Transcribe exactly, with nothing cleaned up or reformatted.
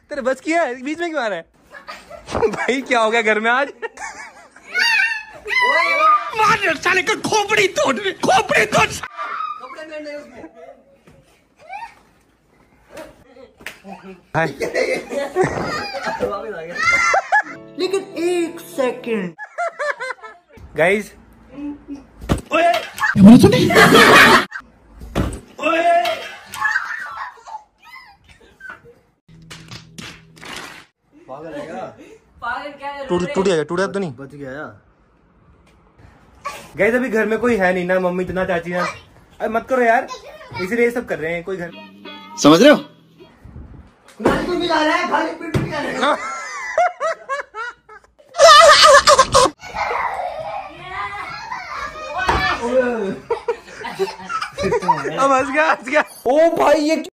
तेरे बस की है, बीच में क्यों आ रहा है? भाई क्या हो गया घर में आज? मार साले का खोपड़ी तोड़, खोपड़ी तोड़। लेकिन एक सेकंड गाइस, पागल है क्या? पागल क्या है? टूट टूट गया, टूटा तो नहीं? बच गया। गाइस अभी घर में कोई है नहीं ना, मम्मी तो ना चाची ना। अरे मत करो यार, इसीलिए ये सब कर रहे हैं। कोई घर समझ रहे हो? को मिला रहा है, खाली पेट में क्या रहेगा? अब हंस गया, हंस गया। ओ भाई ये